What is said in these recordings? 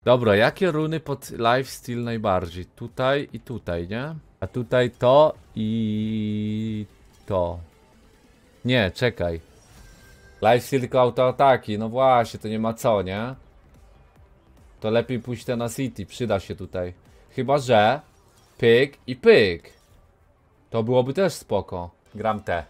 Dobra, jakie runy pod lifesteal najbardziej? Tutaj i tutaj, nie? A tutaj to i to. Nie, czekaj. Lifesteal tylko autoataki, no właśnie, to nie ma co, nie? To lepiej pójść na City, przyda się tutaj. Chyba, że pyk i pyk. To byłoby też spoko. Gram te.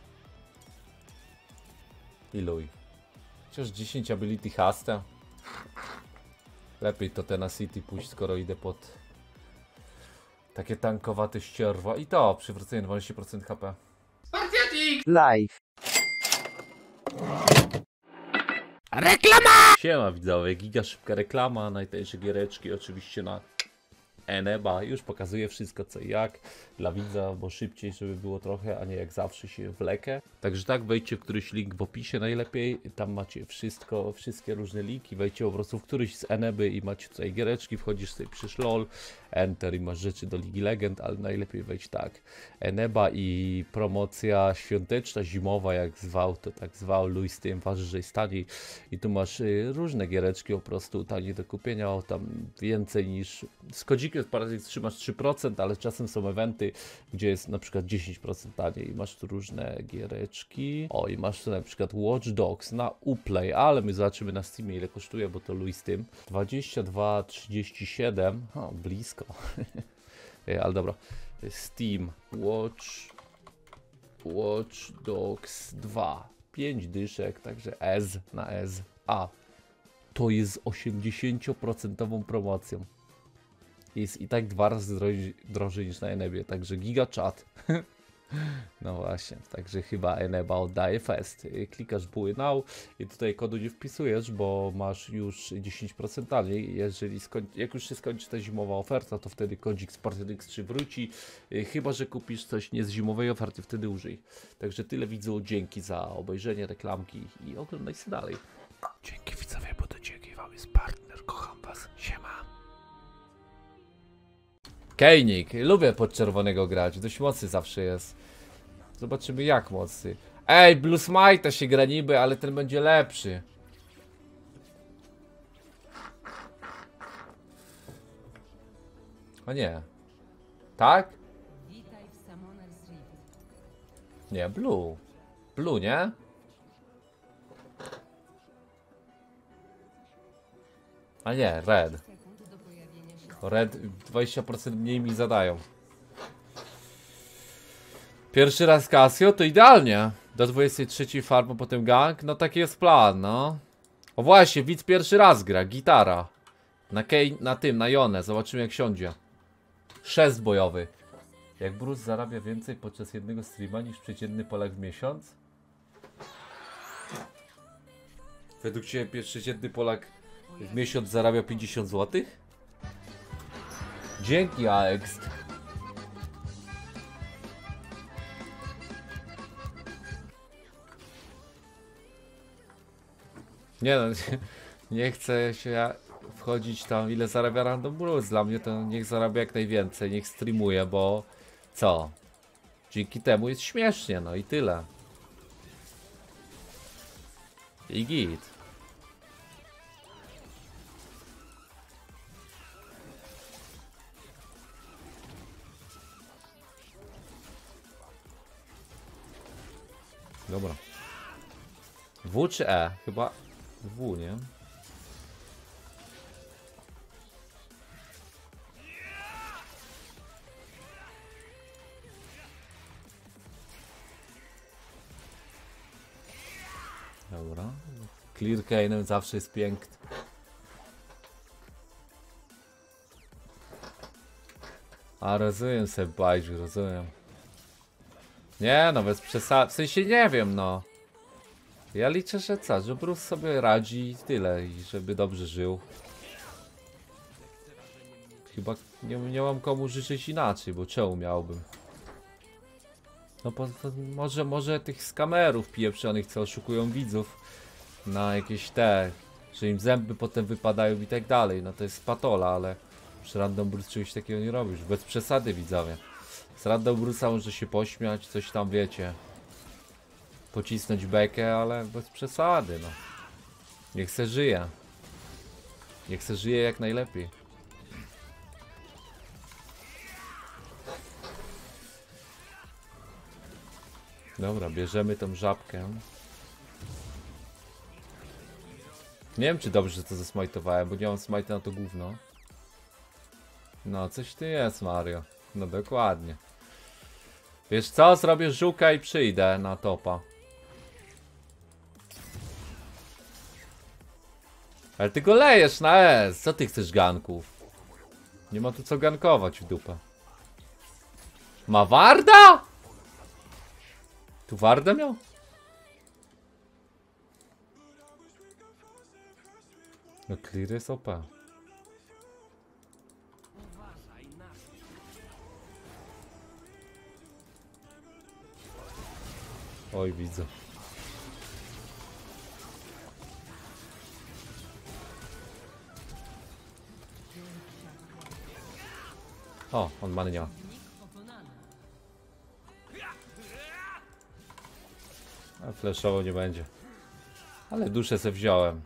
I luj. Chociaż 10 ability hasta. Lepiej to Tenacity pójść, skoro idę pod takie tankowate ścierwo. I to, przywrócenie 12% HP. Live. Reklama! Siema widzowie, giga szybka reklama, najtańsze giereczki oczywiście na Eneba. Już pokazuję wszystko co i jak dla widza, bo szybciej, żeby było trochę, a nie jak zawsze się wlekę. Także tak, wejdźcie w któryś link w opisie najlepiej, tam macie wszystko, wszystkie różne linki, wejdźcie po prostu w któryś z Eneby i macie tutaj giereczki, wchodzisz sobie, piszesz LOL, Enter i masz rzeczy do Ligi Legend, ale najlepiej wejdź tak. Eneba i promocja świąteczna, zimowa, jak zwał, to tak zwał, luj z tym, waży, że jest taniej i tu masz różne giereczki po prostu taniej do kupienia, o tam więcej niż z kodzikiem z Paradise trzymasz 3%, ale czasem są eventy, gdzie jest na przykład 10% taniej i masz tu różne giereczki. O, i masz tu na przykład Watch Dogs na Uplay, ale my zobaczymy na Steamie ile kosztuje, bo to luj z tym. 22,37, o, blisko. Ale dobra, Steam Watch Dogs 2, 5 dyszek, także S na S. A, to jest z 80% promocją. Jest i tak 2 razy drożej niż na Enebie, także giga chat. No właśnie, także chyba Eneba oddaje fest. Klikasz buy now i tutaj kodu nie wpisujesz, bo masz już 10% taniej. Jeżeli jak już się skończy ta zimowa oferta, to wtedy kodzik z Partydix 3 wróci. Chyba że kupisz coś nie z zimowej oferty, wtedy użyj. Także tyle widzu, dzięki za obejrzenie reklamki i oglądaj się dalej. Dzięki widzowie, bo to dzięki wam jest partner, kocham was, siema. Kejnik, lubię pod czerwonego grać, dość mocny zawsze jest. Zobaczymy jak mocny. Ej, Blue Smite się gra niby, ale ten będzie lepszy. A nie. Tak? Nie, Blue. Blue, nie? A nie, Red. Red 20% mniej mi zadają. Pierwszy raz Casio to idealnie. Do 23 farma, potem gang. No taki jest plan, no. O właśnie, widz pierwszy raz gra. Gitara. Na Jonę. Zobaczymy jak siądzie. 6 bojowy. Jak Bruce zarabia więcej podczas jednego streama niż przeciętny Polak w miesiąc? Według Ciebie przeciętny Polak w miesiąc zarabia 50 zł? Dzięki Alex. Nie no, nie chcę się wchodzić tam ile zarabia Random Bruce. Dla mnie to niech zarabia jak najwięcej, niech streamuje, bo co? Dzięki temu jest śmiesznie, no i tyle. I git. Dobra. W czy E? Chyba W, nie? Dobra. Clear Kane'em zawsze jest piękny. A rozumiem sobie bajdziu, rozumiem. Nie no, bez przesady. W sensie nie wiem, no. Ja liczę, że co? Że Bruce sobie radzi i tyle. I żeby dobrze żył. Chyba nie mam komu życzyć inaczej, bo czemu miałbym? No może tych skamerów pieprzonych, co oszukują widzów na jakieś te, że im zęby potem wypadają i tak dalej. No to jest patola, ale przy Random Bruce czegoś takiego nie robisz. Bez przesady widzowie. Z Random Bruce'a może się pośmiać, coś tam wiecie. Pocisnąć bekę, ale bez przesady, no. Niech se żyje. Niech se żyje jak najlepiej. Dobra, bierzemy tą żabkę. Nie wiem, czy dobrze to zasmajtowałem, bo nie mam smajta na to gówno. No, coś ty jest, Mario. No dokładnie. Wiesz co, zrobię żuka i przyjdę na topa. Ale ty go lejesz na S. Co ty chcesz ganków? Nie ma tu co gankować w dupę. Ma warda? Tu wardę miał? No clear jest OP. Oj, widzę. O, on many nie ma. A flashowo nie będzie. Ale duszę se wziąłem.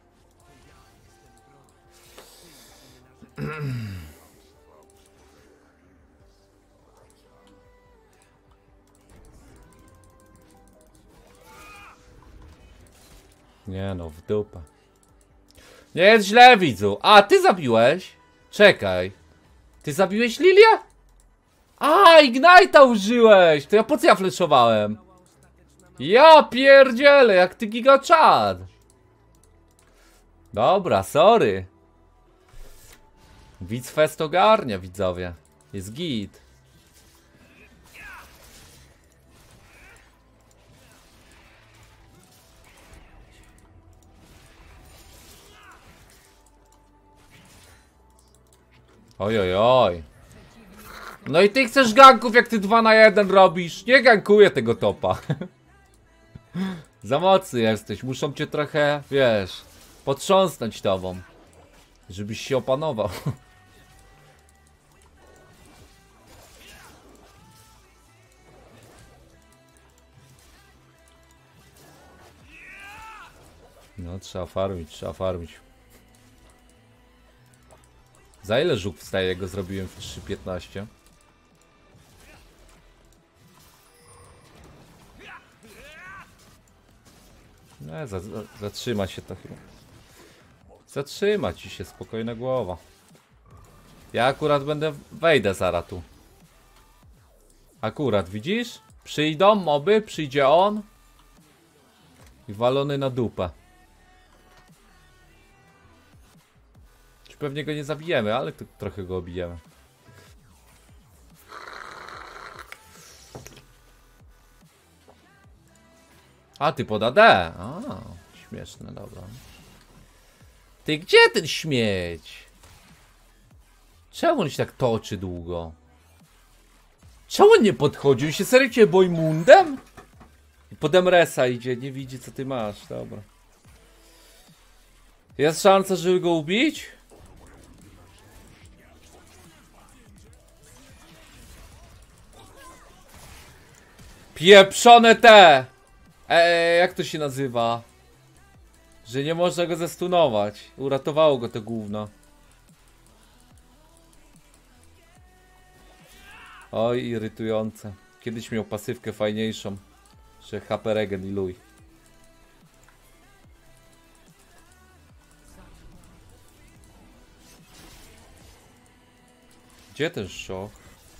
Nie no, w dupę. Nie jest źle, widzu. A, ty zabiłeś? Czekaj. Ty zabiłeś Lilię? A, Ignite'a użyłeś! To ja po co ja fleszowałem? Ja pierdzielę, jak ty gigaczad. Dobra, sorry. Widz fest ogarnia, widzowie. Jest git. Oj, oj, oj. No i ty chcesz ganków, jak ty 2 na 1 robisz. Nie gankuję tego topa. Za mocny jesteś. Muszą cię trochę, wiesz, potrząsnąć tobą. Żebyś się opanował. No, trzeba farmić, trzeba farmić. Za ile żuk wstaje, jak go zrobiłem w 3.15? Nie, zatrzyma się to chyba. Zatrzyma ci się, spokojna głowa. Ja akurat wejdę zaraz tu. Akurat, widzisz? Przyjdą moby, przyjdzie on. I walony na dupę. Czy pewnie go nie zabijemy, ale tu trochę go obijemy. A, ty pod AD. A, śmieszne, dobra. Ty, gdzie ten śmieć? Czemu on się tak toczy długo? Czemu on nie podchodzi? On się serio cię Bojmundem? I pod Emresa idzie, nie widzi co ty masz, dobra. Jest szansa, żeby go ubić? Pieprzone te! Jak to się nazywa? Że nie można go zestunować. Uratowało go to gówno. Oj, irytujące. Kiedyś miał pasywkę fajniejszą. Że HP regen i luj. Gdzie ten szok?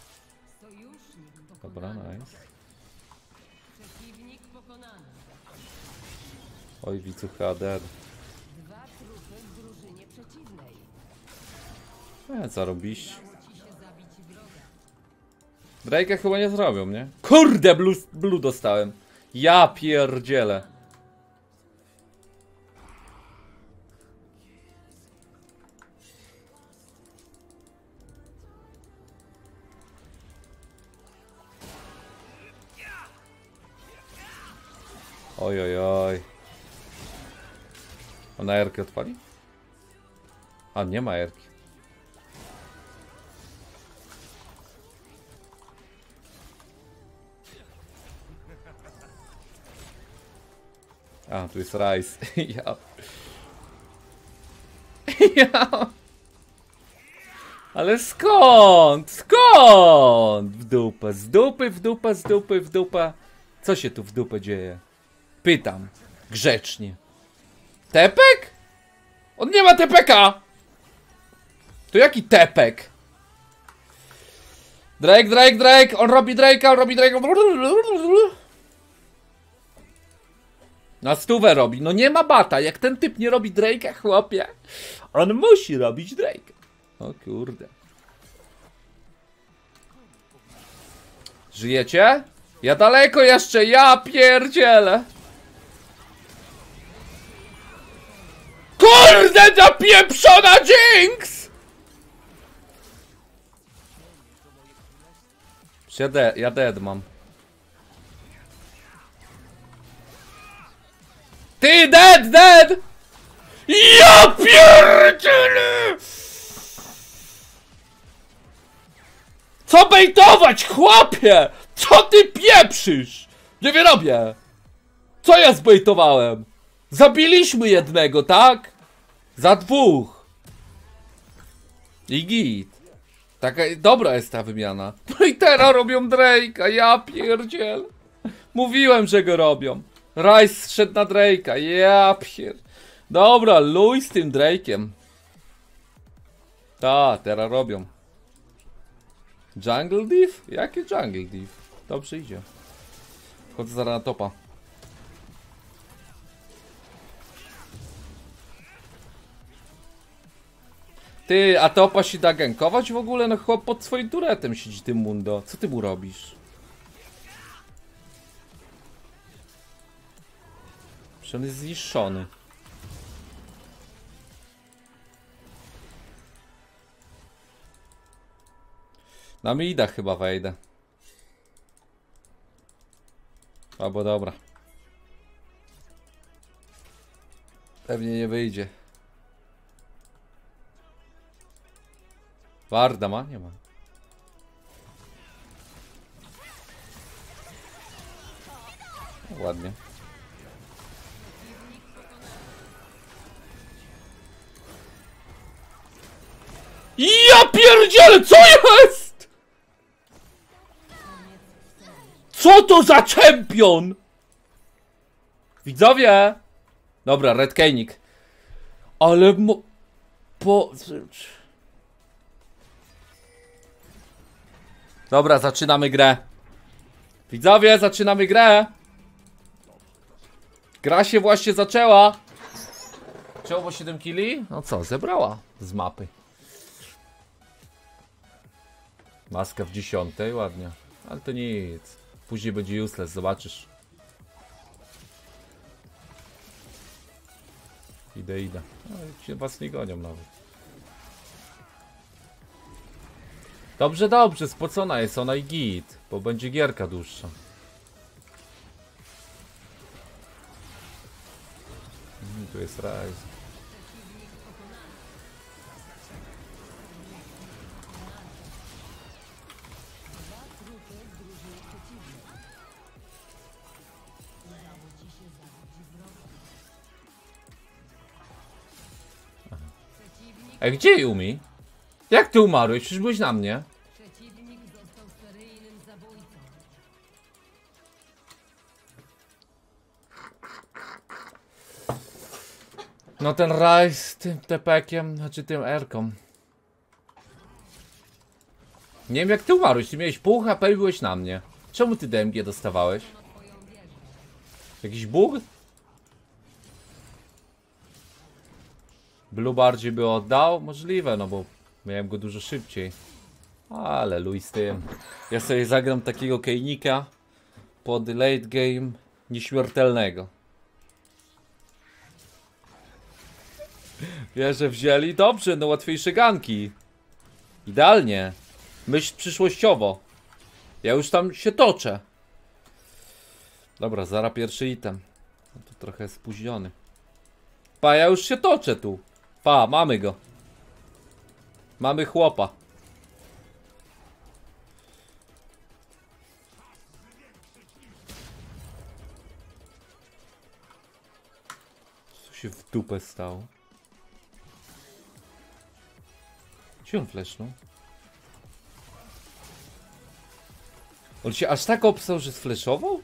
Dobra, nice. Oj, wicucha dead. Zarobiście. Drake'a chyba nie zrobią, nie? Kurde, blue dostałem. Ja pierdzielę. Oj, oj, oj. Ona erkę odpali? A, nie ma erki. A, tu jest Rice. Ja. Ja. Ale skąd? Skąd? W dupę, z dupy, w dupę, z dupy, w dupę. Co się tu w dupę dzieje? Pytam. Grzecznie. Tepek? On nie ma tepeka! To jaki tepek? Drake, Drake, Drake! On robi Drake'a, on robi Drake'a. Na stówę robi. No nie ma bata. Jak ten typ nie robi Drake'a, chłopie, on musi robić Drake'a. O kurde. Żyjecie? Ja daleko jeszcze, ja pierdzielę. Kurde, ta pieprzona Jinx! Ja dead mam. Ty dead, dead! Ja pierdzielę! Co bejtować, chłopie? Co ty pieprzysz? Nie wyrobię. Co ja zbejtowałem? Zabiliśmy jednego, tak? Za dwóch. I git. Taka dobra jest ta wymiana. No i teraz robią Drake'a, ja pierdziel. Mówiłem, że go robią. Rice szedł na Drake'a, ja pier... Dobra, luj z tym Drake'iem. Ta, teraz robią. Jungle Div? Jaki Jungle Div? Dobrze idzie. Wchodzę zaraz na topa. Ty, a topa się da gankować w ogóle? No chłop pod swoim turetem siedzi, ty mundo. Co ty mu robisz? Przecież on jest zniszczony. Na mida chyba wejdę. Albo dobra. Pewnie nie wyjdzie. Warda ma? Nie ma. Ładnie. Ja pierdzielę, co jest? Co to za czempion? Widzowie! Dobra, Red Canik. Ale Dobra, zaczynamy grę. Widzowie, zaczynamy grę. Gra się właśnie zaczęła. Czemu 7 killi? No co, zebrała z mapy. Maska w 10, ładnie. Ale to nic. Później będzie useless, zobaczysz. Idę. No, się was nie gonią nawet. Dobrze, spocona jest ona i git. Bo będzie gierka dłuższa. Tu jest Ryze. A gdzie Yumi? Jak ty umarłeś? Przecież byłeś na mnie. Przeciwnik został seryjnym zabójcą. No ten Ryze z tym tepekiem, znaczy tym R-ką. Nie wiem jak ty umarłeś, ty miałeś pół HP i byłeś na mnie. Czemu ty DMG dostawałeś? Jakiś bug? Blue bardziej by oddał? Możliwe, no bo miałem go dużo szybciej. Ale luj z tym. Ja sobie zagram takiego kejnika pod late game nieśmiertelnego. Wiesz, że wzięli? Dobrze, no łatwiejsze ganki. Idealnie. Myśl przyszłościowo. Ja już tam się toczę. Dobra, zaraz pierwszy item. No to trochę spóźniony. Pa, ja już się toczę tu. Pa, mamy go. Mamy chłopa. Co się w dupę stało? Gdzie on flashnął? On się aż tak obstał, że sflashował?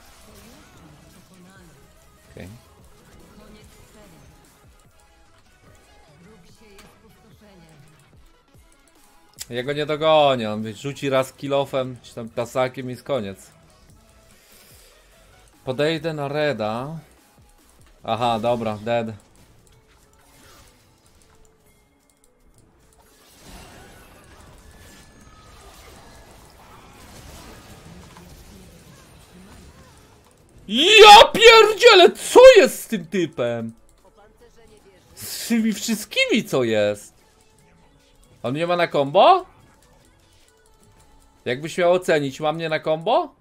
Okej. Koniec serii. Wróg sieje spustoszenie. Ja go nie dogonię, on rzuci raz kilofem, czy tam tasakiem i jest koniec. Podejdę na Reda. Aha, dobra, dead. Ja pierdzielę, co jest z tym typem? Z tymi wszystkimi co jest? On nie ma na combo? Jakbyś miał ocenić, ma mnie na combo?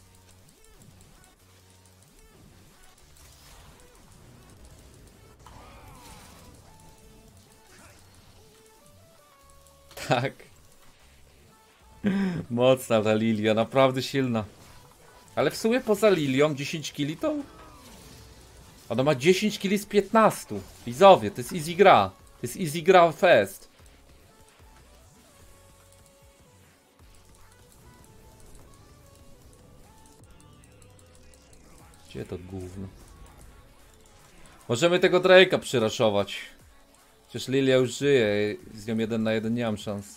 Tak. Mocna ta Lilia, naprawdę silna. Ale w sumie poza Lilią 10 killi to... Ona ma 10 killi z 15. Widzowie, to jest easy gra. To jest easy gra fest. Gdzie to gówno? Możemy tego Drake'a przyraszować. Przecież Lilia już żyje. Z nią 1 na 1 nie mam szans.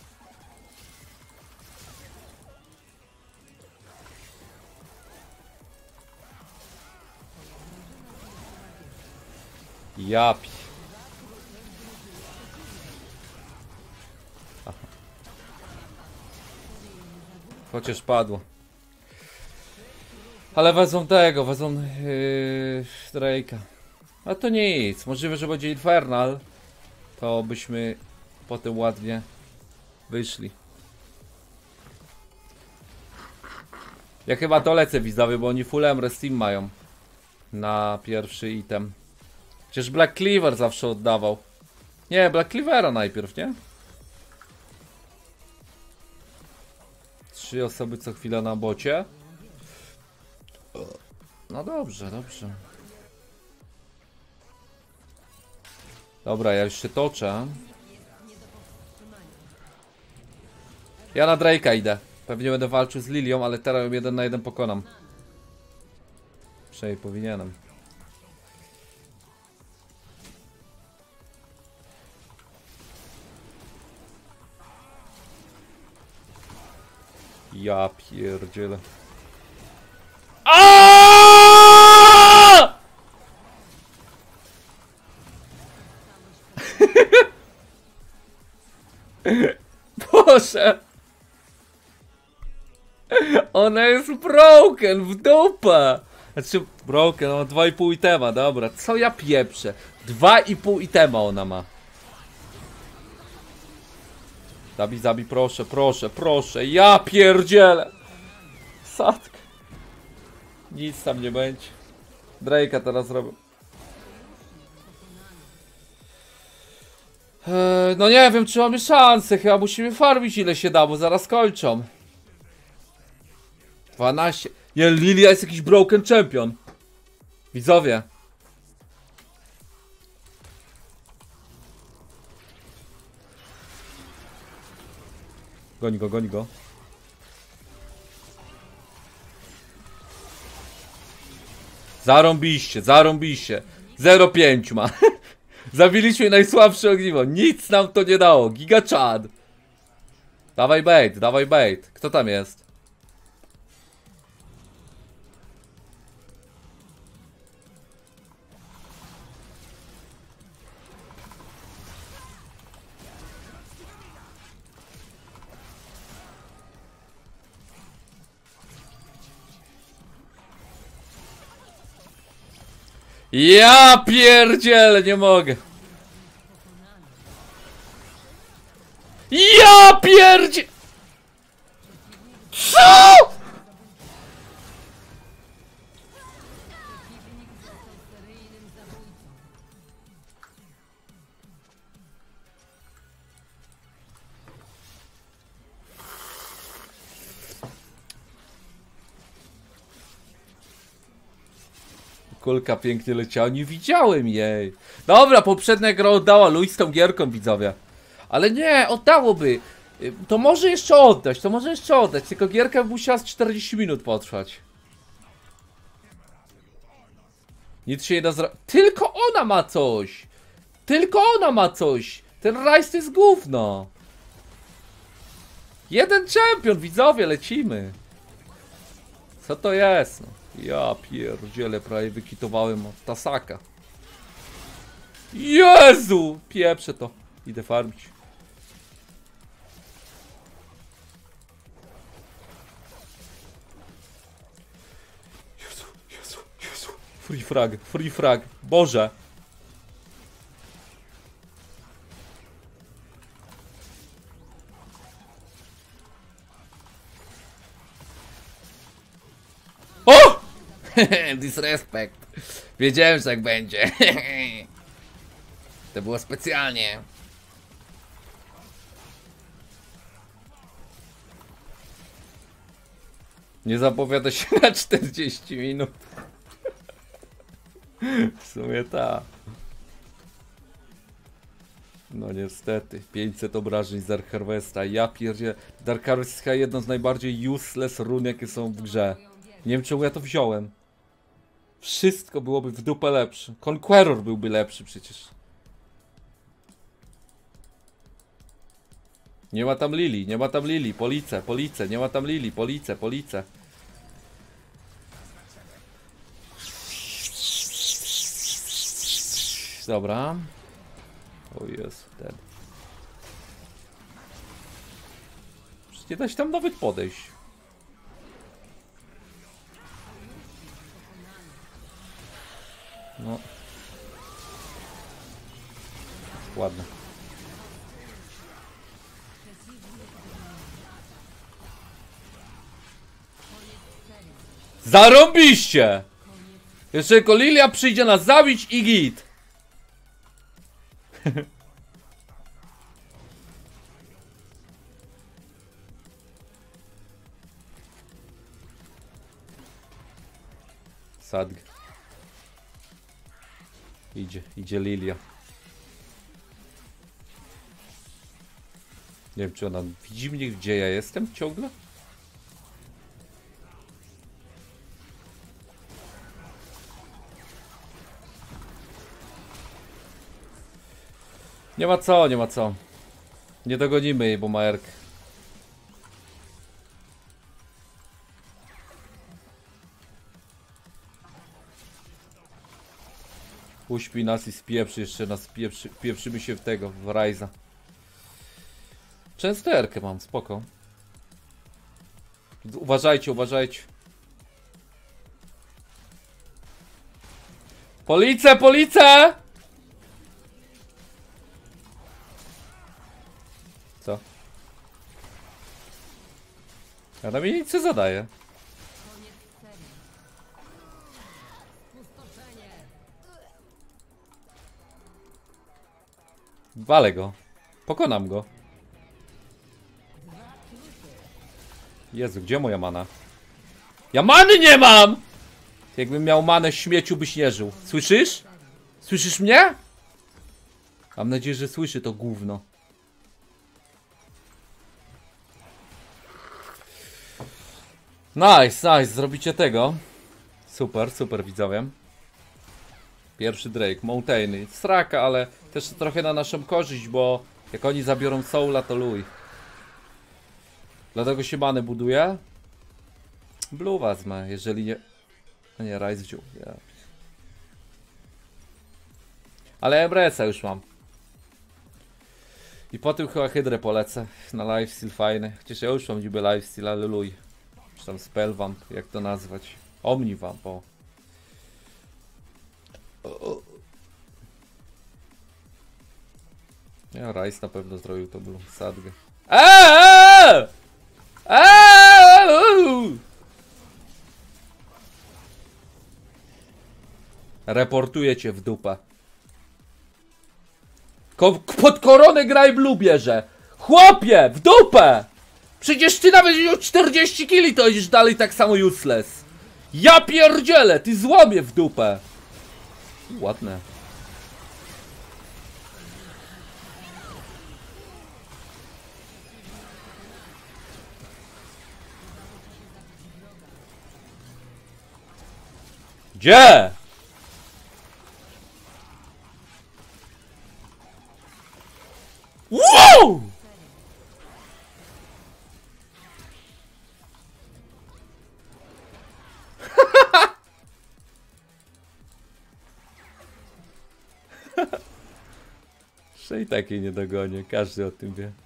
Japi. Chociaż padło. Ale wezmą tego, wezmą Drake'a. A to nic, możliwe, że będzie Infernal. To byśmy potem ładnie wyszli. Ja chyba dolecę widzowie, bo oni full Emre Steam mają. Na pierwszy item. Przecież Black Cleaver zawsze oddawał. Nie, Black Cleavera najpierw, nie? 3 osoby co chwilę na bocie. No dobrze, dobrze. Dobra, ja już się toczę. Ja na Drake'a idę. Pewnie będę walczył z Lilią, ale teraz ją 1 na 1 pokonam. Przynajmniej powinienem. Ja pierdzielę. Boże! Ona jest broken w dupę! Znaczy broken, ona ma 2,5 itema, dobra. Co ja pieprzę? 2,5 itema ona ma. Zabij, zabij, proszę, proszę, proszę. Ja pierdzielę! Sadka. Nic tam nie będzie. Drake'a teraz robię. No nie wiem, czy mamy szansę. Chyba musimy farmić ile się da, bo zaraz kończą. 12. Nie, Lilia jest jakiś broken champion. Widzowie. Goni go, goni go. Zarąbiście, zarąbiście. 0,5 ma. Zabiliśmy najsłabsze ogniwo. Nic nam to nie dało. Giga Chad. Dawaj bait, dawaj bait. Kto tam jest? Ja pierdzielę, nie mogę. Ja pierdzie... Co?! Seryjnym zabójcą. Kulka pięknie leciała, nie widziałem jej. Dobra, poprzednia gra oddała Luis z tą gierką, widzowie. Ale nie, oddałoby. To może jeszcze oddać, tylko gierka by musiała z 40 minut potrwać. Nic się nie da zrobić. Tylko ona ma coś! Tylko ona ma coś! Ten Ryze to jest gówno! Jeden czempion, widzowie, lecimy! Co to jest? No, ja pierdzielę, prawie wykitowałem od Tasaka. Jezu! Pieprzę to. Idę farmić. Jezu, Jezu, Jezu. Free frag. Boże. O! Disrespect. Wiedziałem, że tak będzie. To było specjalnie. Nie zapowiada się na 40 minut. W sumie ta. No niestety, 500 obrażeń z Dark Harvesta. Ja pierdzie. Dark Harvest jest chyba jedno z najbardziej useless run, jakie są w grze. Nie wiem, czemu ja to wziąłem. Wszystko byłoby w dupę lepsze. Conqueror byłby lepszy przecież. Nie ma tam Lili, nie ma tam Lili. Police, police, nie ma tam Lili. Police, police. Dobra. O jest ten. Przecież nie da się tam nawet podejść. No. Ładne. Zarąbiście! Jeszcze tylko Lilia przyjdzie nas zabić i git. Sadg. Idzie Lilia. Nie wiem, czy ona widzi mnie, gdzie ja jestem ciągle? Nie ma co, nie ma co. Nie dogonimy jej, bo ma erkę. Uśpi nas i spieprzy, jeszcze nas pieprzymy się w tego, w Ryza. Często erkę mam, spoko. Uważajcie, uważajcie. Police, police! Co? Ja na mnie nic nie zadaję. Walę go. Pokonam go. Jezu, gdzie moja mana? Ja many nie mam! Jakbym miał manę, śmieciu byś nie żył. Słyszysz? Słyszysz mnie? Mam nadzieję, że słyszy to gówno. Nice, nice, zrobicie tego. Super, super widzowie. Pierwszy Drake, Mountainy. Straka, ale też trochę na naszą korzyść, bo jak oni zabiorą Soula, to luj. Dlatego się many buduje. Blue wezmę, jeżeli nie... No nie, Ryze wziął. Yeah. Ale Embresa już mam. I po tym chyba Hydrę polecę. Na lifesteal fajny. Chociaż ja już mam niby lifesteal, ale luj. Czy tam spellvamp, jak to nazwać? Omnivamp, o. Ja, Ryze na pewno zrobił to blue. Sadgę. Reportuję cię w dupę. Pod koronę graj blue bierze. Chłopie, w dupę! Przecież ty nawet miał 40 kili, to idziesz dalej tak samo useless. Ja pierdzielę, ty złamie w dupę. Ładne. Gdzie? Wow! Że i takiej nie dogonię, każdy o tym wie.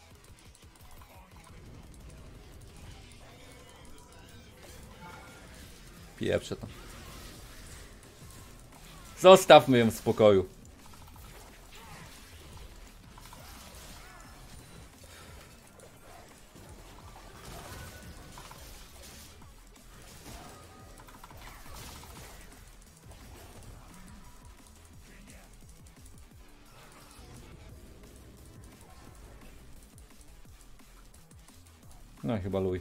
Pieprzę to. Zostawmy ją w spokoju. No chyba luj.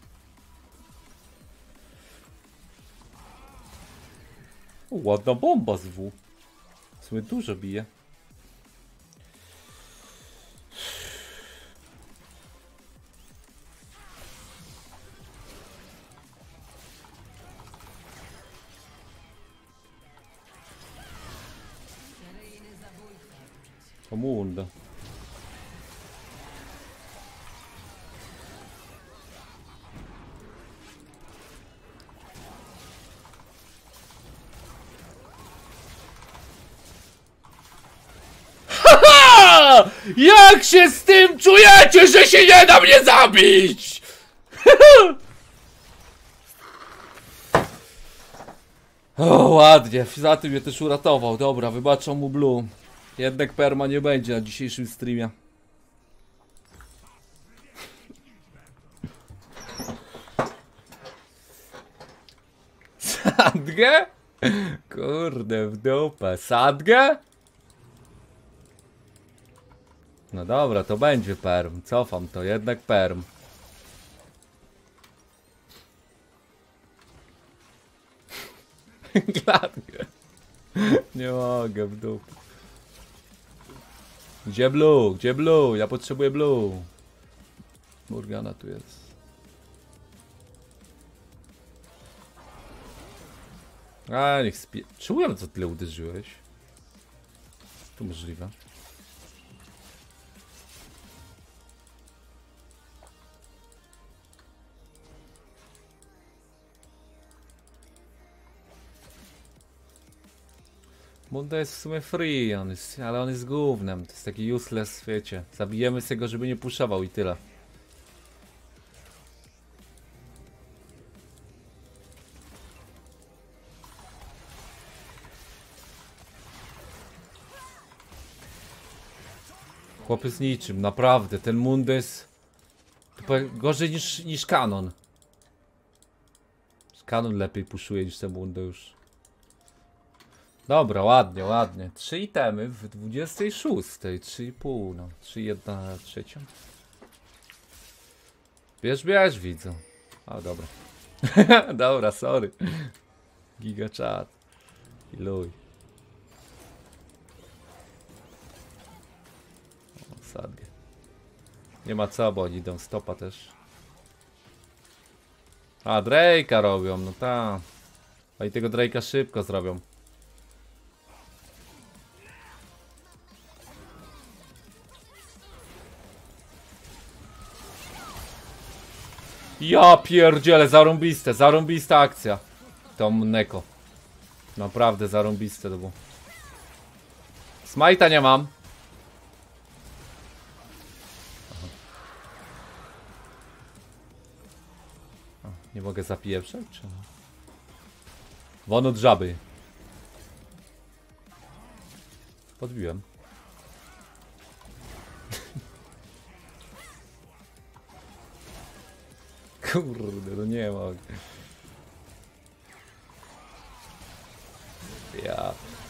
Ładna bomba z W. W sumie dużo bije. Seryjny zabójca. O munda. Jak się z tym czujecie, że się nie da mnie zabić? O, ładnie, za tym mnie też uratował. Dobra, wybaczam mu Blue. Jednak perma nie będzie na dzisiejszym streamie. Sadgę? Kurde, w dupę. Sadgę? No dobra, to będzie perm. Cofam to, jednak perm. Klatkę. Nie mogę w dupę. Gdzie Blue? Gdzie Blue? Ja potrzebuję Blue. Morgana tu jest. A, niech spie... Czemu ja co tyle uderzyłeś? To możliwe. Munda jest w sumie free, ale on jest gównem. To jest taki useless, wiecie. Zabijemy z tego, żeby nie puszował i tyle. Chłopy z niczym, naprawdę. Ten Munda jest gorzej niż Kanon. Kanon lepiej puszuje niż ten Munda już. Dobra, ładnie, ładnie. 3 itemy w 26, 3,5, no. 3,1/3. Bierz, widzę. A, dobra. Dobra, sorry. Giga chat. I luj. O, sadgę. Nie ma co, bo oni idą stopa też. A, Drake'a robią, no ta. A i tego Drake'a szybko zrobią. Ja pierdzielę, zarąbista akcja. Tom Neko. Naprawdę zarąbiste to było. Smite'a nie mam. O, nie mogę zapieprzeć? Czy... Won od żaby. Podbiłem. Kurde, no nie mogę. Ja.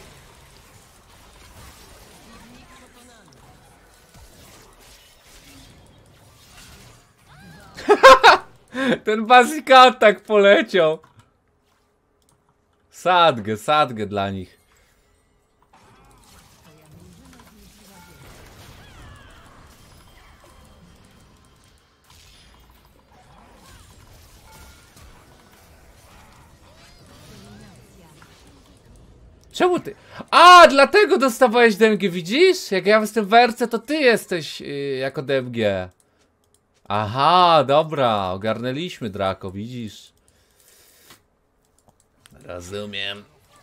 Ten basic attack poleciał. Sadgę dla nich. Czemu ty? A, dlatego dostawałeś DMG, widzisz? Jak ja jestem w RC, to ty jesteś jako DMG. Aha, dobra, ogarnęliśmy, Draco, widzisz? Rozumiem.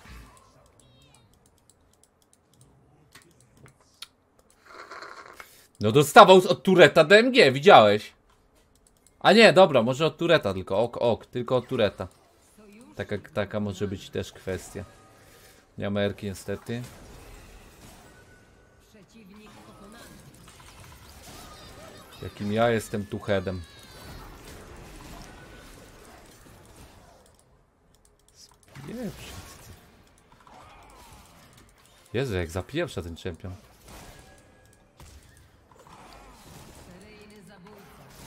No dostawał od Tureta DMG, widziałeś? A nie, dobra, może od Tureta tylko, ok, tylko od Tureta. Taka może być też kwestia. Nie ma Erki niestety. Przeciwnik pokonany. Jakim ja jestem tu headem. Spieprzyć. Jezu, jak zapieprza ten czempion. Seryjny zabójca.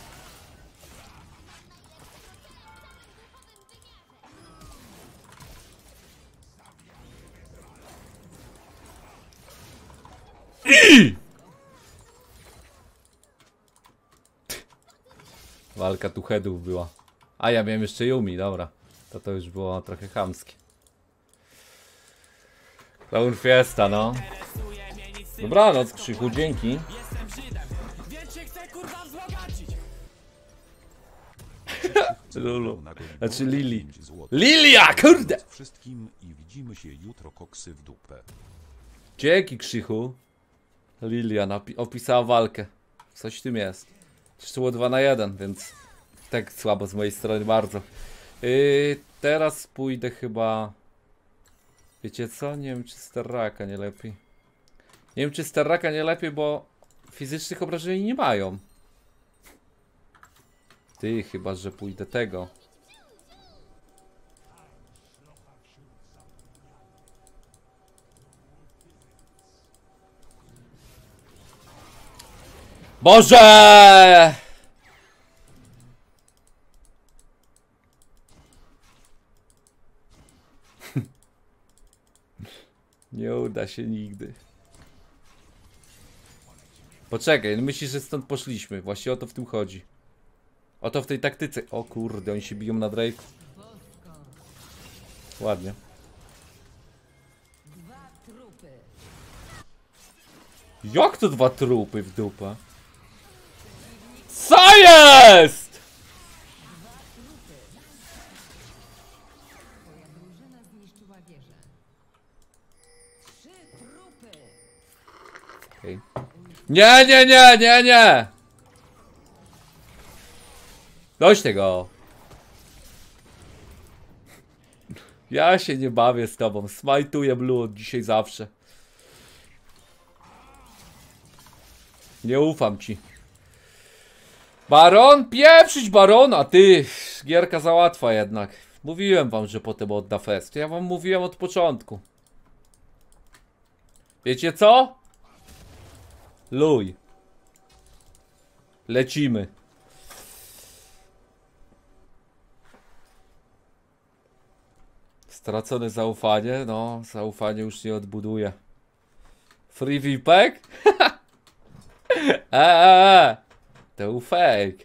Walka tu headów była. A ja miałem jeszcze Yumi, dobra. To już było trochę chamskie. Clown Fiesta, no. Dobranoc, Krzychu, dzięki. Lulu. Znaczy Lili. Lilia, kurde! Wszystkim i widzimy się jutro, koksy w dupę. Dzięki, Krzychu. Lilia opisała walkę. Coś w tym jest. Jeszcze było 2 na 1, więc tak słabo z mojej strony bardzo. Teraz pójdę chyba... Wiecie co? Nie wiem, czy Sterraka nie lepiej. Nie wiem, czy Sterraka nie lepiej, bo fizycznych obrażeń nie mają. Ty, chyba że pójdę tego. Boże! Nie uda się nigdy. Poczekaj, myślisz, że stąd poszliśmy. Właśnie o to w tym chodzi. O to w tej taktyce. O kurde, oni się biją na Drake. Ładnie. 2 trupy. Jak to 2 trupy w dupę? Co jest? Twoja drużyna zniszczyła wieżę. 3 trupy. Okay. Nie! Dość tego. Ja się nie bawię z tobą. Smajtuję blue od dzisiaj zawsze. Nie ufam ci. Baron? Pieprzyć barona, ty! Gierka za łatwa jednak. Mówiłem wam, że potem odda fest. Ja wam mówiłem od początku. Wiecie co? Luj. Lecimy. Stracone zaufanie? No, zaufanie już nie odbuduje. Free VPEG? To był fake.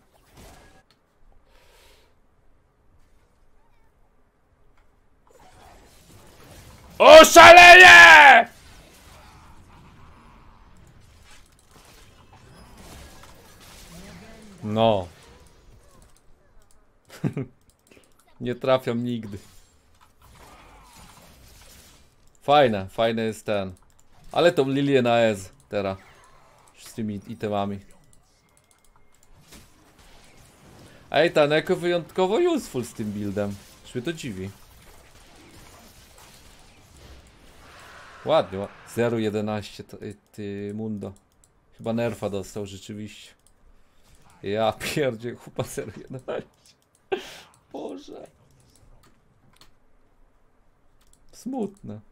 Oszalenie! No. Nie trafiam nigdy. Fajne jest ten. Ale tą Lilię na Ez teraz. Z tymi itemami. Ej, ta Neko wyjątkowo useful z tym buildem. Już mnie to dziwi. Ładnie, 0,11 ty Mundo. Chyba nerfa dostał rzeczywiście. Ja pierdzie, chyba 0,11. Boże. Smutne.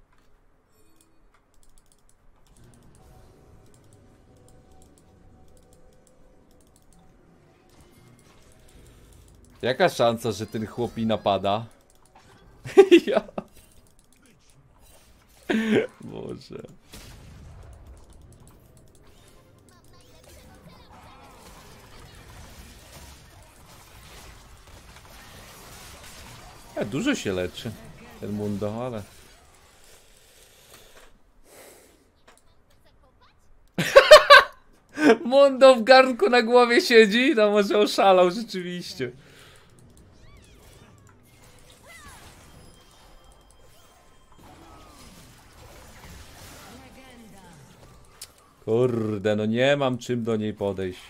Jaka szansa, że ten chłop mi napada? Ja. Boże. Dużo się leczy ten Mundo, ale... Mundo w garnku na głowie siedzi? No może oszalał rzeczywiście. Kurde, no nie mam czym do niej podejść.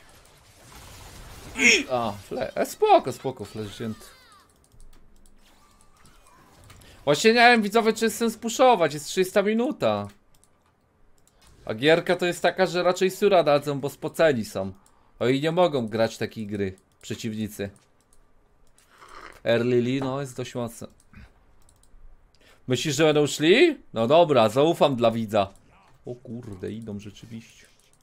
A, spoko, flash wzięty. Właśnie nie wiem, widzowie, czy jest sens puszować, jest 30 minuta. A gierka to jest taka, że raczej sura dadzą, bo spoceni są. Oni nie mogą grać takiej gry, przeciwnicy. Early Lee, no jest dość mocno. Myślisz, że będą szli? No dobra, zaufam dla widza. O kurde, idą rzeczywiście.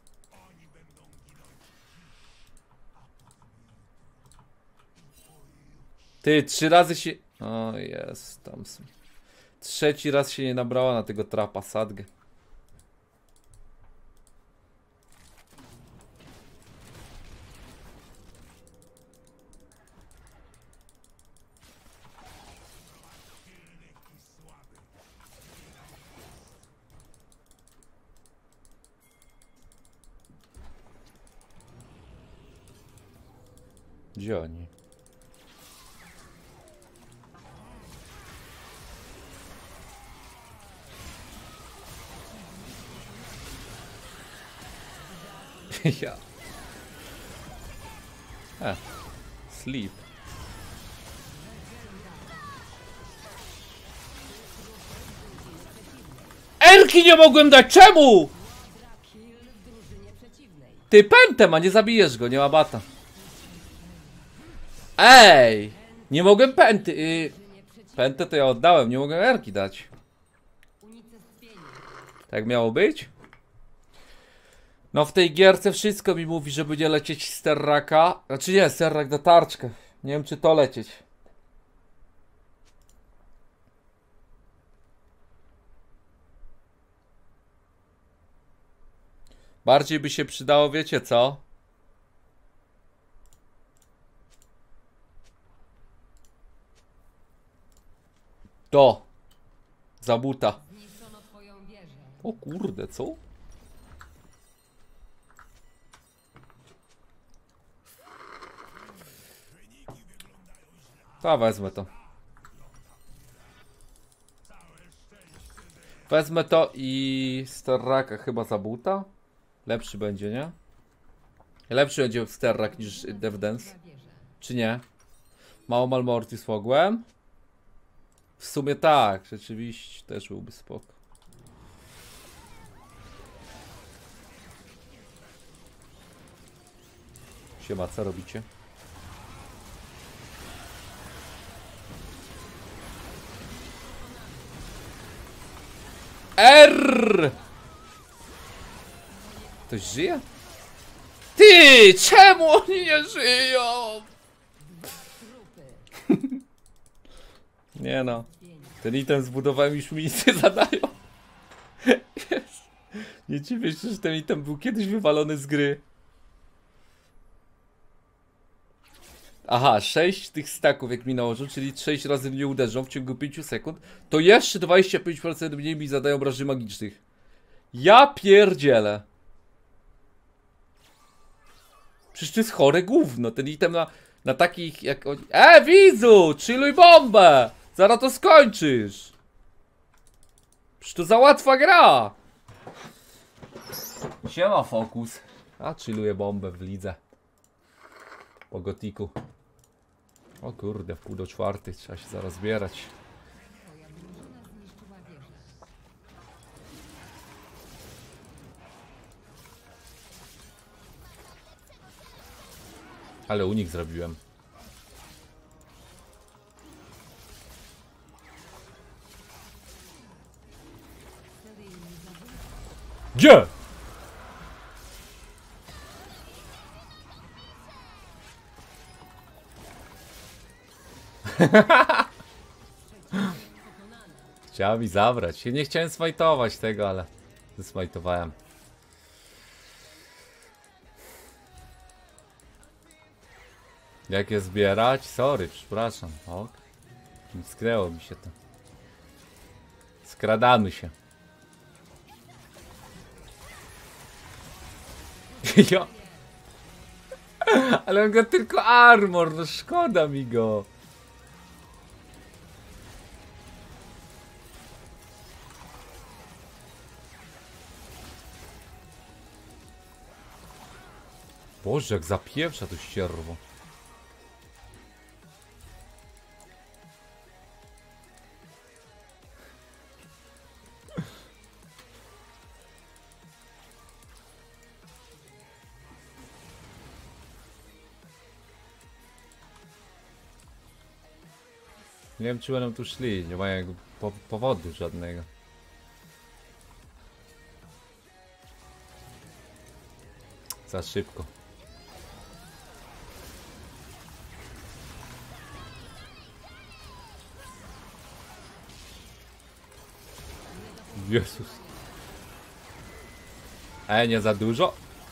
Ty, 3 razy się... O jest, tam są. 3. raz się nie nabrała na tego trapa, sadgę. Gdzie oni? Ja. Sleep. Erki nie mogłem dać, czemu? Ty pętem, a nie zabijesz go, nie ma bata. Ej! Nie mogłem pęty. Pętę to ja oddałem, nie mogłem erki dać. Tak miało być? No w tej gierce wszystko mi mówi, że będzie lecieć z Terraka. Znaczy nie, Terrak na tarczkę. Nie wiem, czy to lecieć. Bardziej by się przydało, wiecie co? To. Zabuta. O kurde, co? To wezmę to. Wezmę to i Sterraka chyba zabuta. Lepszy będzie, nie? Lepszy będzie Sterrak niż Devdance. Czy nie? Mało Malmortis mogłem? W sumie tak, rzeczywiście też byłby spoko. Siema, co robicie? R! Ktoś żyje? Ty! Czemu oni nie żyją? Nie no. Ten item zbudowałem, już mi nic nie zadają. Jest. Nie dziwię się, że ten item był kiedyś wywalony z gry. Aha, 6 tych staków jak mi nałożą, czyli 6 razy mnie uderzą w ciągu 5 sekund, to jeszcze 25% mniej mi zadają obrażeń magicznych. Ja pierdzielę. Przecież to jest chore gówno, ten item na takich jak oni... widzu! Chilluj bombę! Zaraz to skończysz! Przecież to za łatwa gra! Siema Fokus. A, chilluję bombę w lidze. Po gotiku. O kurde, w pół do 4 trzeba się zaraz zbierać. Ale unik zrobiłem. Gdzie? Chciała mi zabrać. Ja nie chciałem smajtować tego, ale zesmajtowałem. Jak je zbierać? Sorry, przepraszam. Ok. Skryło mi się to. Skradamy się. Ja. Ale on go tylko armor, no szkoda mi go. Boże, jak zapieprza to ścierwo. Nie wiem, czy będą tu szli, nie mają jakby powodu żadnego. Za szybko. Jezus. Nie za dużo?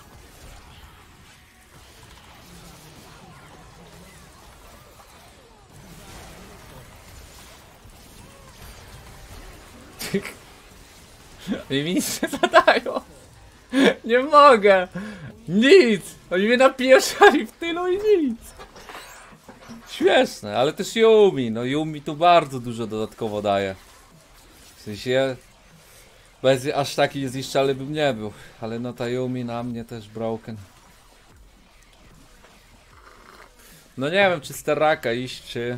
Oni mi nic nie zadają. Nie mogę. Nic. Oni mnie napieszali w tylu i nic. Śmieszne, ale też Yumi. No Yumi tu bardzo dużo dodatkowo daje. W sensie... Bez aż taki niezniszczalny bym nie był. Ale no ta Yumi na mnie też broken. No nie wiem, czy Steraka iść, czy...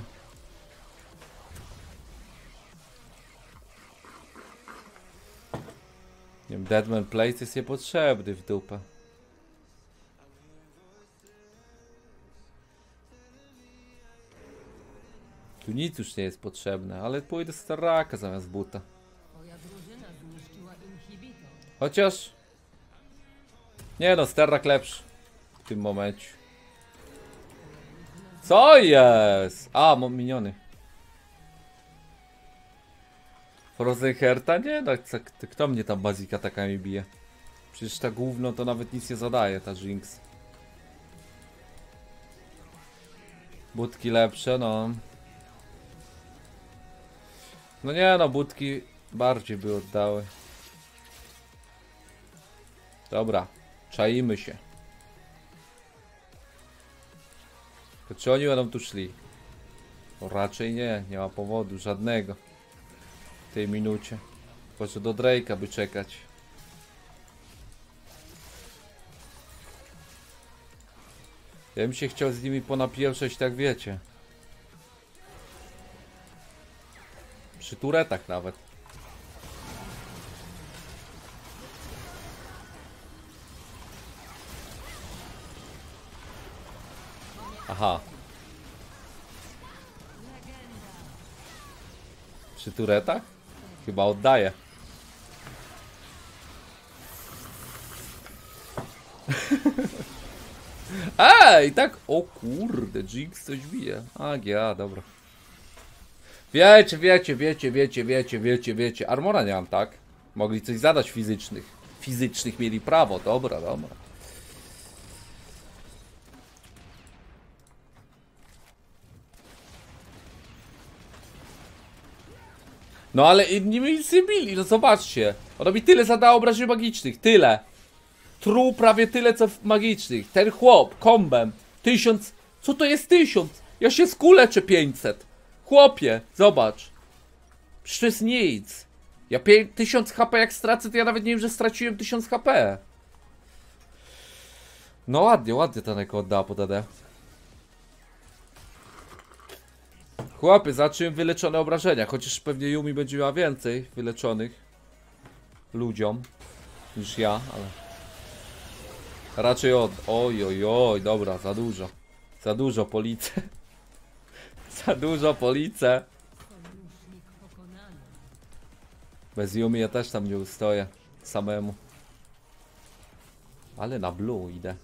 Nie wiem, Deadman Place jest niepotrzebny w dupę. Tu nic już nie jest potrzebne, ale pójdę Steraka zamiast buta. Twoja drużyna zniszczyła inhibitor. Chociaż... Nie no, Sterrak lepszy. W tym momencie. Co jest? A, mam miniony. Frozenherta? Nie no, kto mnie tam basic atakami bije? Przecież ta gówno to nawet nic nie zadaje, ta Jinx. Budki lepsze, no. No nie no, budki bardziej by oddały. Dobra, czaimy się. To czy oni będą tu szli? O, raczej nie, nie ma powodu żadnego. W tej minucie. Tylko że do Drake'a by czekać. Ja bym się chciał z nimi ponapieprzeć, tak wiecie. Przy turetach nawet. Aha. Przy turetach? Chyba oddaję. Ej, tak. O kurde, Jinx coś bije. Ja, dobra. Wiecie. Armora nie mam, tak? Mogli coś zadać fizycznych. Fizycznych mieli prawo, dobra. No ale inni mi nic nie bili, no zobaczcie. Ona mi tyle zadała obrażeń magicznych, tyle. Tru prawie tyle co magicznych. Ten chłop, kombem. 1000, co to jest 1000? Ja się skuleczę 500. Chłopie, zobacz. Przecież to jest nic. Ja 1000 HP jak stracę, to ja nawet nie wiem, że straciłem 1000 HP. No ładnie ta neko oddała pod AD. Chłopie, zacząłem wyleczone obrażenia, chociaż pewnie Yumi będzie miała więcej wyleczonych ludziom niż ja, ale raczej oj, dobra, za dużo. Za dużo police. Za dużo police. Sojusznik pokonany. Bez Yumi ja też tam nie ustoję samemu. Ale na blue idę.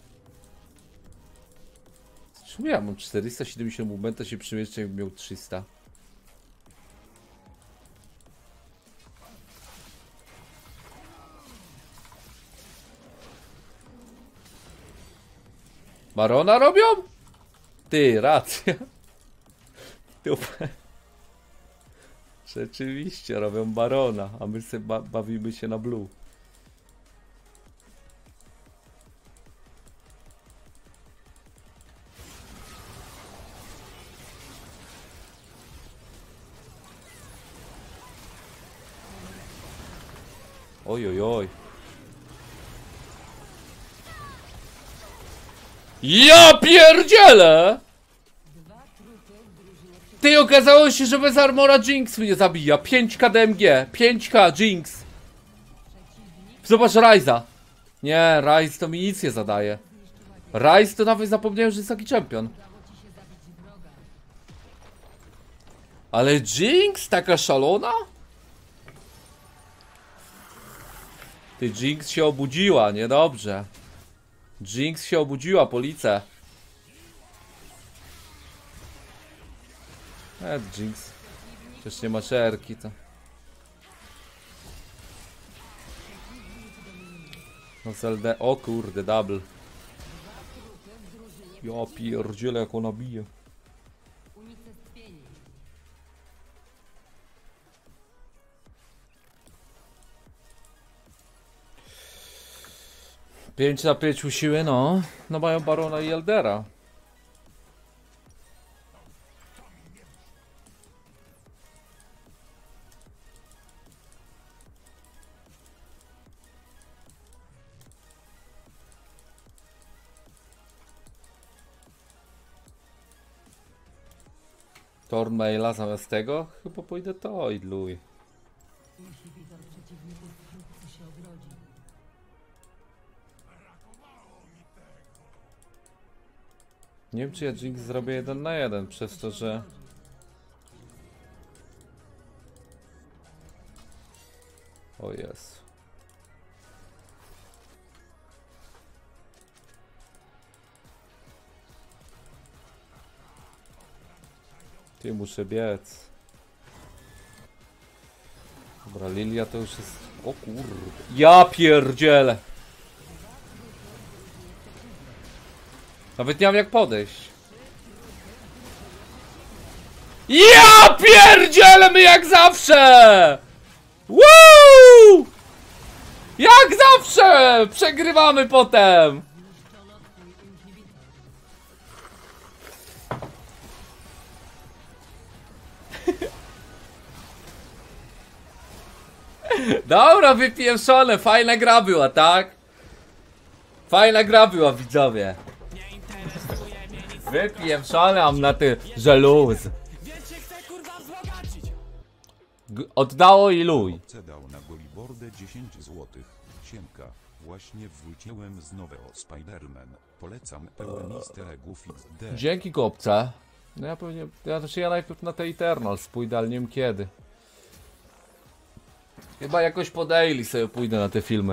Czemu ja mam 470 momenta się przemieszczę, jakbym miał 300? Barona robią? Ty, racja. Dupę. Rzeczywiście, robią barona, a my sobie bawimy się na blue. Oj, oj, oj. Ja pierdzielę! Ty, okazało się, że bez armora Jinx mnie zabija. 5k DMG, 5k Jinx. Zobacz Ryza. Nie, Ryze to mi nic nie zadaje. Ryze to nawet zapomniałem, że jest taki champion. Ale Jinx taka szalona? Ty, Jinx się obudziła, niedobrze. Jinx się obudziła, police. Jinx. Przecież nie ma czerki, to... No z LD... O kurde, double. Ja pierdzielę, jak ona bije. 5 na 5 usiły, no. No mają Barona i Eldera. Thornmaila zamiast tego? Chyba pójdę to i dluj. Inhibitor przeciwników wkrótce się odrodzi. Nie wiem, czy ja Jinx zrobię 1 na 1 przez to, że... O jest. Ty, muszę biec. Dobra, Lilia to już jest... O kurde. Ja pierdzielę. Nawet nie mam jak podejść. Ja pierdzielę, my jak zawsze! Woo! Jak zawsze! Przegrywamy potem! Dobra, wypieszone, fajna gra była, tak? Fajna gra była, widzowie. Wypieszone mam na ty, że luz. Oddało i luj. Dał na Golibordę 10 zł. Siemka. Właśnie wróciłem z nowego Spider-Man. Polecam pełen easter eggów XD. Dzięki, kopce. No ja pewnie... Ja najpierw na te Eternals pójdę, ale nie wiem kiedy. Chyba jakoś po daily sobie pójdę na te filmy.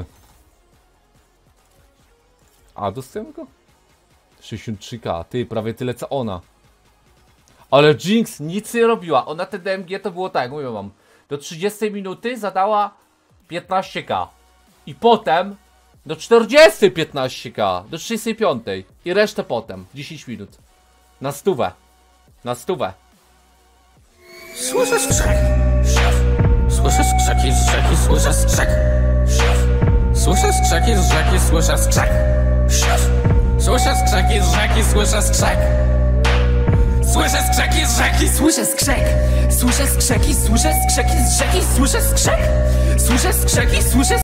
A, dostałem go? 63k, ty, prawie tyle co ona. Ale Jinx nic nie robiła. Ona te DMG to było tak, mówię wam. Do 30 minuty zadała 15k. I potem do 40 15k. Do 35. I resztę potem. 10 minut. Na stówę. Na stówę. Słyszę skrzek. Słyszę skrzeki z rzeki, słyszę skrzek. Słyszę skrzeki z rzeki, słyszę skrzek. Słyszę skrzeki z rzeki, słyszę skrzek. Słyszę skrzeki z rzeki, słyszę skrzek. Słyszę skrzeki, słyszę skrzeki z rzeki, słyszę skrzek. Słyszę skrzeki, słyszę